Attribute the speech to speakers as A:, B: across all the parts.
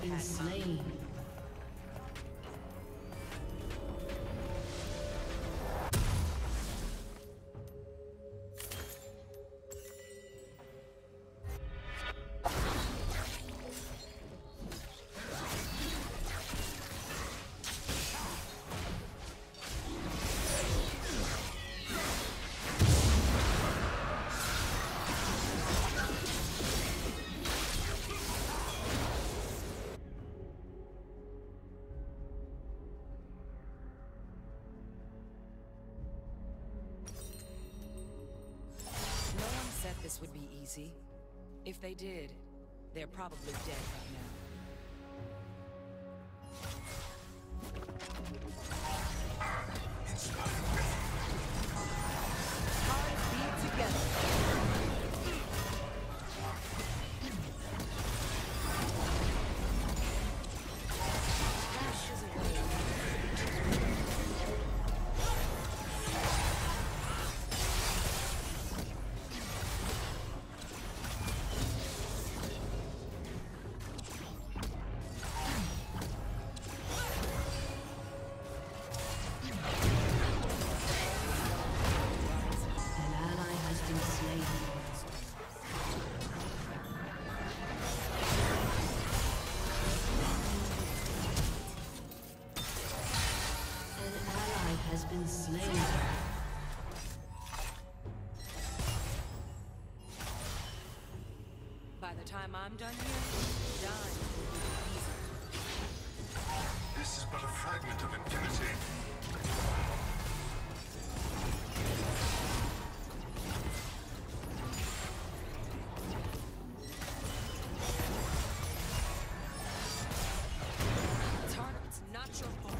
A: been slain.
B: This would be easy. If they did, they're probably dead right now. Hearts beat together. By the time I'm done here, dying will be easy.
C: This is but a fragment of infinity.
B: It's harder. It's not your fault.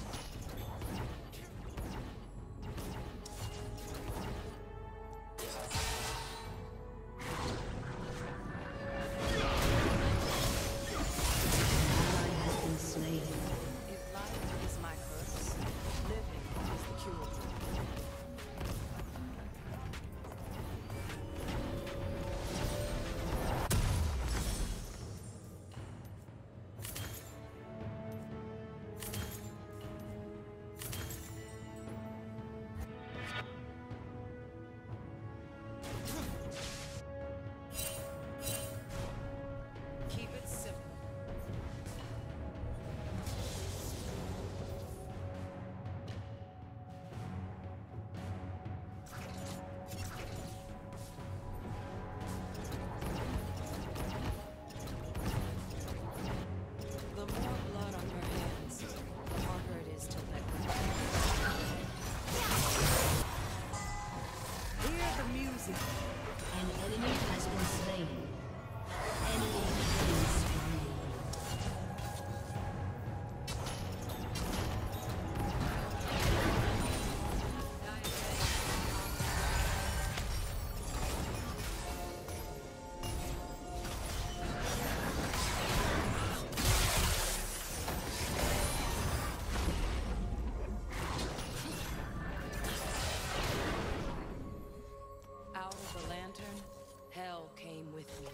B: Hell came with me.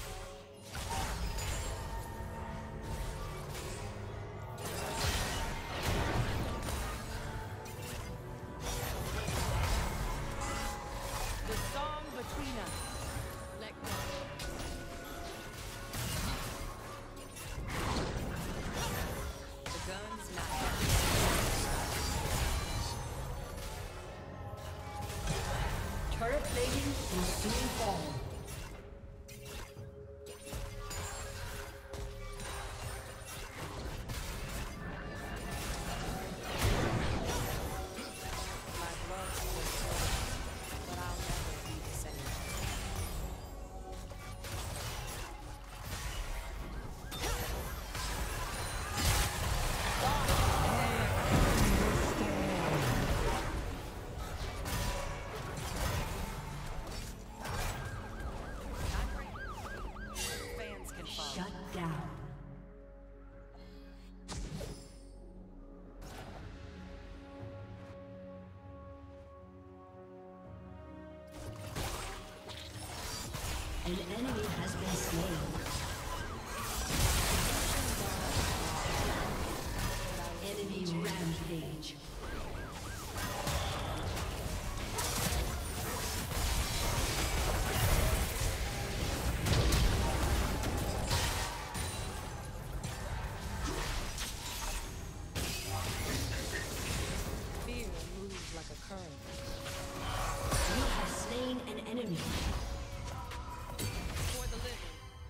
B: The song between us. Let go. The gun's not heavy.
A: Turret plating will soon fall. An enemy has been slain. Enemy rampage.
B: Fear moves like a current.
A: You have slain an enemy.
B: For the living.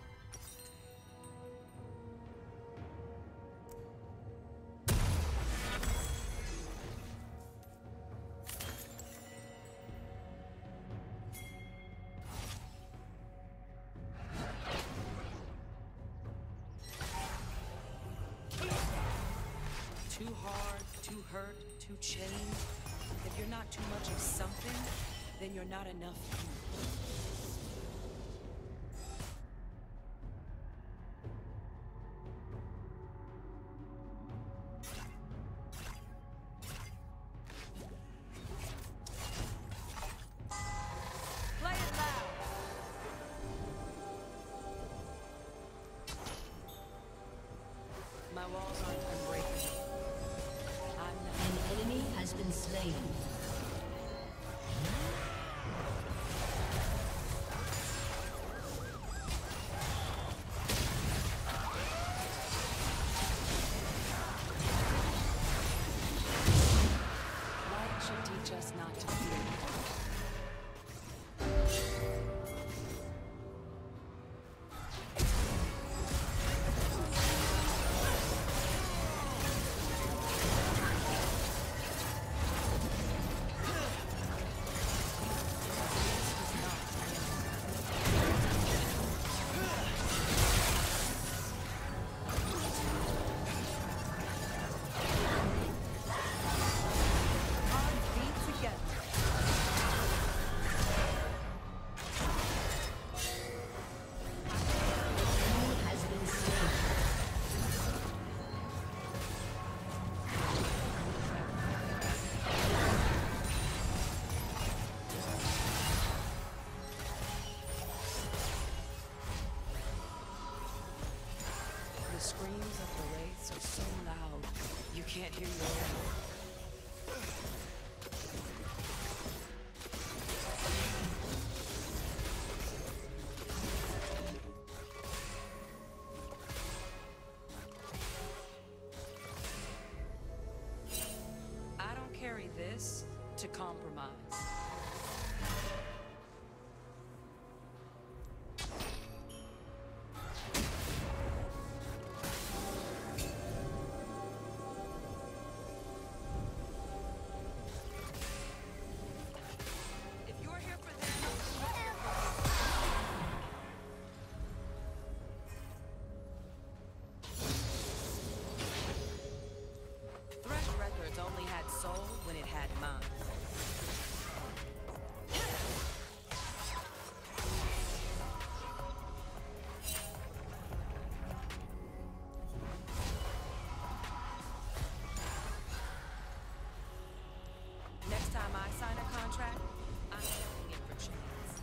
B: Too hard, too hurt, too chained. If you're not too much of something, then you're not enough. Play it loud. My walls aren't unbreakable. I'm not.
A: An enemy has been slain.
B: Light should teach us not to fear. The screams of the wraiths are so loud, you can't hear your own. I don't carry this to compromise. If you're here for them, Thresh Records only had soul when it had mind. Next time I sign a contract, I'm checking it for chance.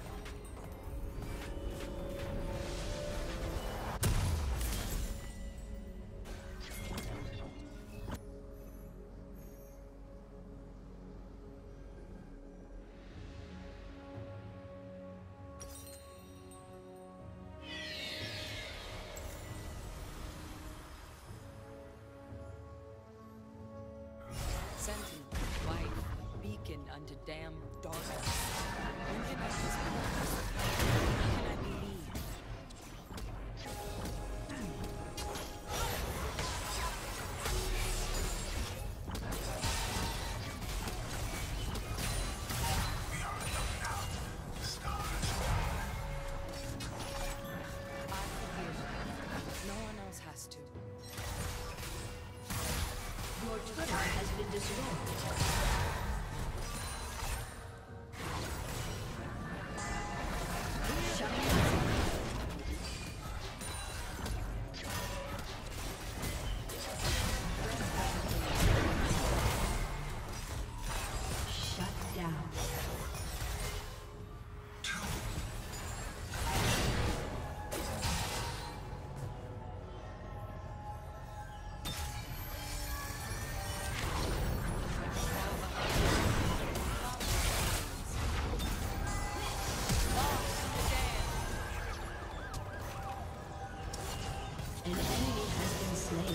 B: Sentinel, wife, beacon unto damn darkness. When can I just be? When can I be me? I forgive. No one else has to.
A: Your turret has been destroyed. Shut down. Shut down. An enemy has been slain.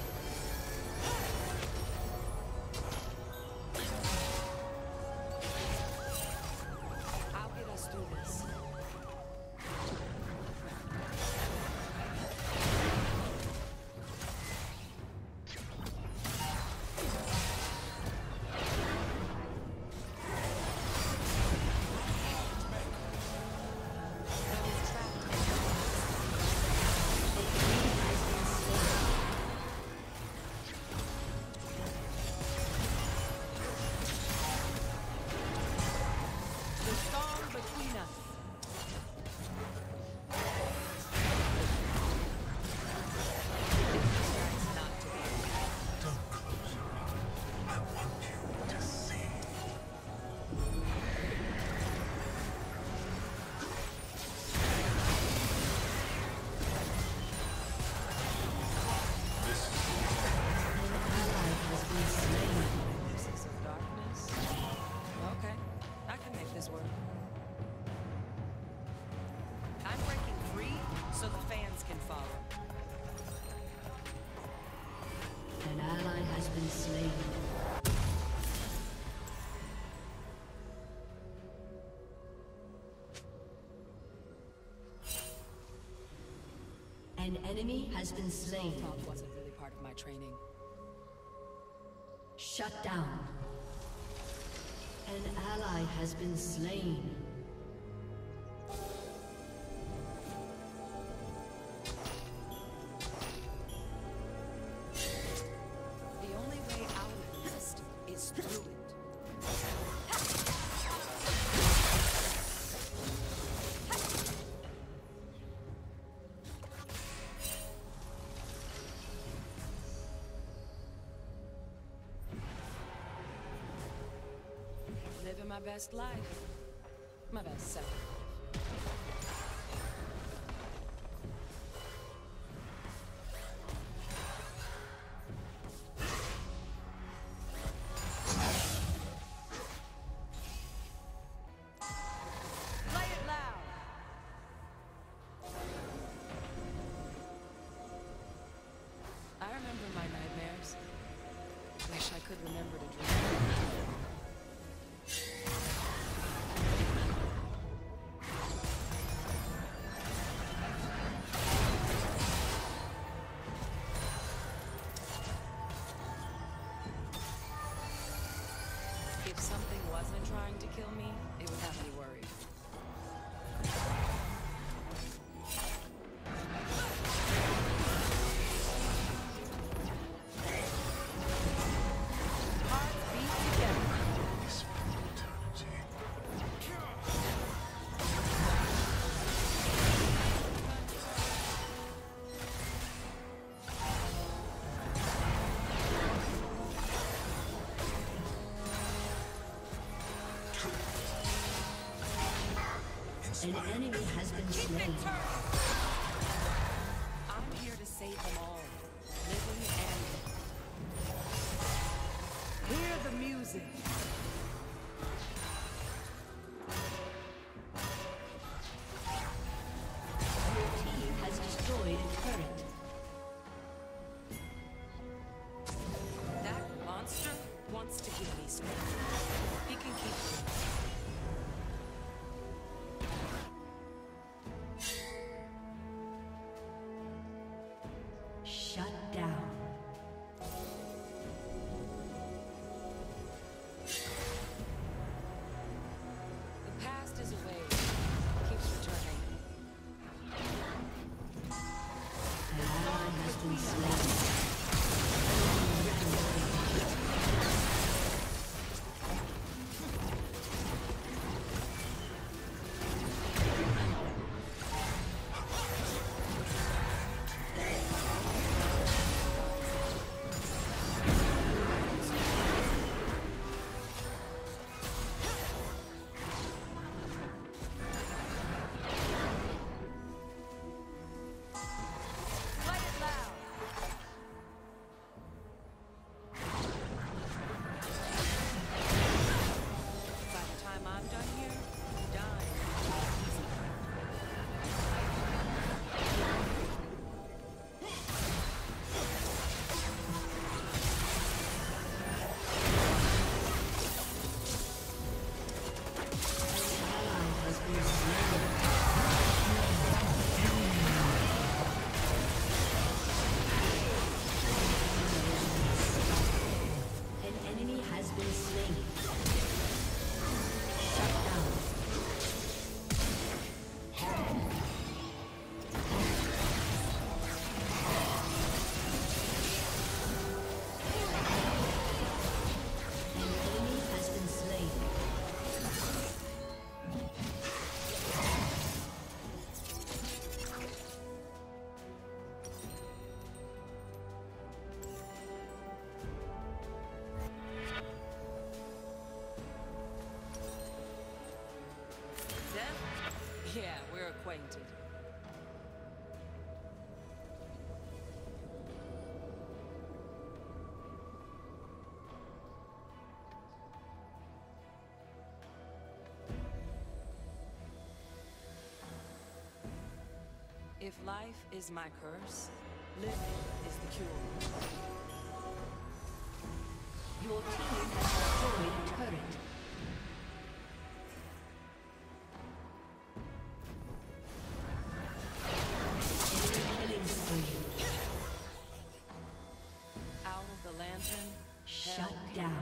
B: I'll get us through this.
A: An enemy has been slain.
B: Talk wasn't really part of my training.
A: Shut down. An ally has been slain.
B: The only way out of this is through it. Living my best life. My best self. Play it loud. I remember my nightmares. Wish I could remember to dream. If something wasn't trying to kill me, it would have me worried. Hearts beat together.
C: This eternity.
A: An enemy has been slain.
B: I'm here to save them all, living and dead. Hear the music.
A: Your team has destroyed a turret.
B: That monster wants to give me strength. He can keep me.
A: Shut down.
B: If life is my curse, living is the cure.
A: Your team has destroyed a turret. Killing spree.
B: Out of the lantern,
A: Shut down.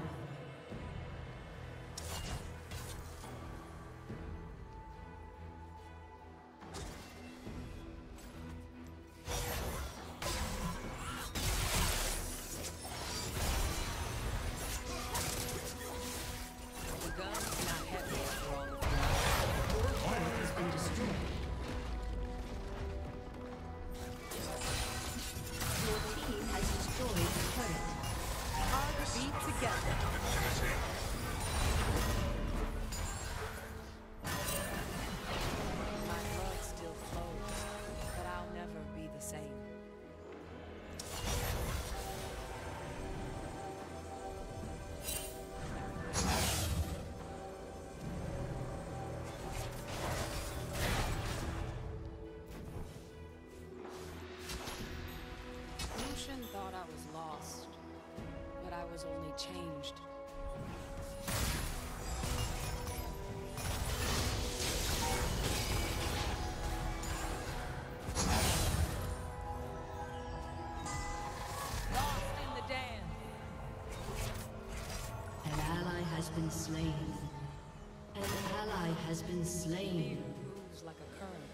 B: Thought I was lost, but I was only changed. Lost in the dam.
A: An ally has been slain. An ally has been slain.
B: Moves like a current.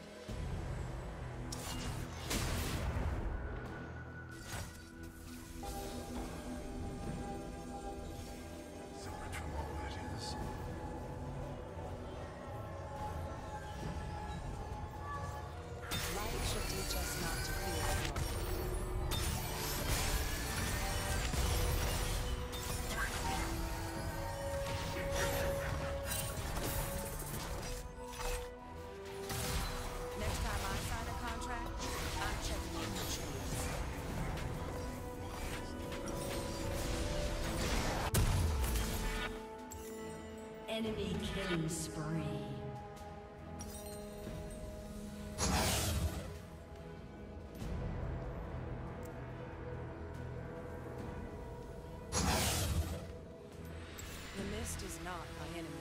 A: Enemy killing spree.
B: The mist is not my enemy.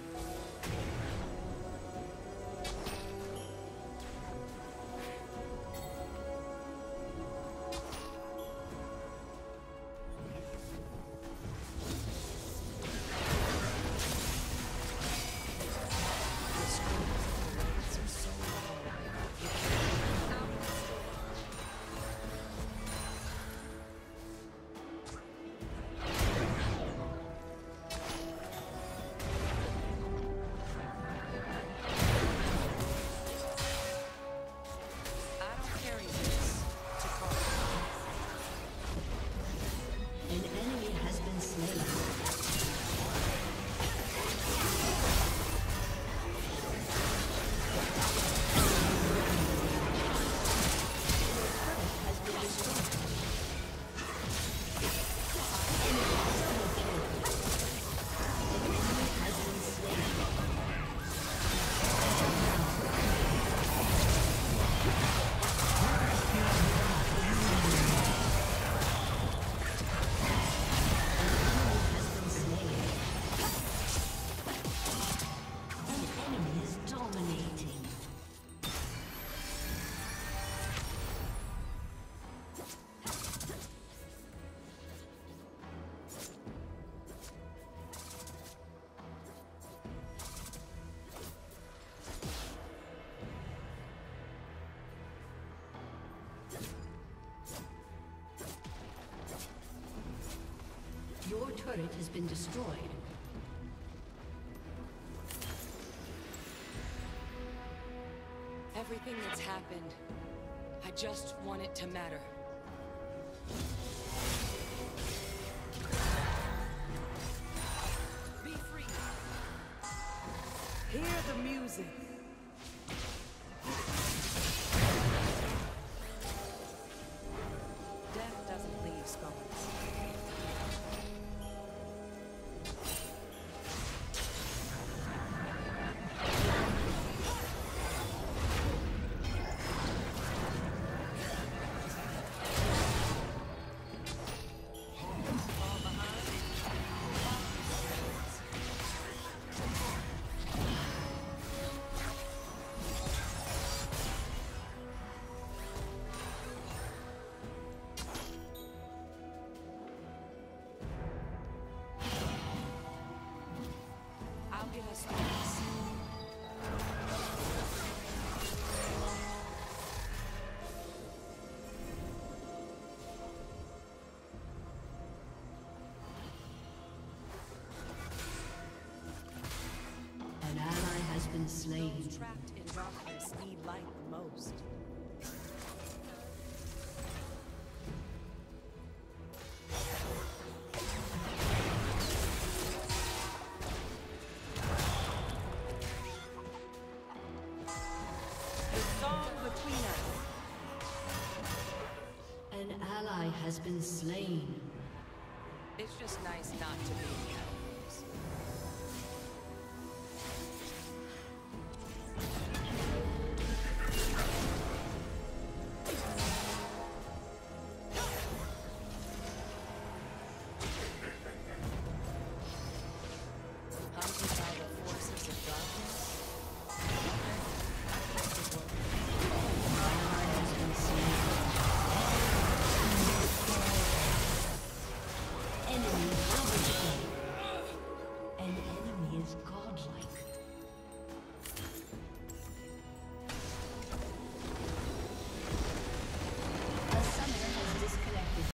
A: Your turret has been destroyed.
B: Everything that's happened, I just want it to matter. Be free. Hear the music. Death doesn't leave scars.
A: slain.
B: Those trapped in darkness need light the most. The song between us.
A: An ally has been slain.
B: It's just nice not to be enemies. Hunted by the forces of darkness.
A: Enemy double kill. An enemy is godlike.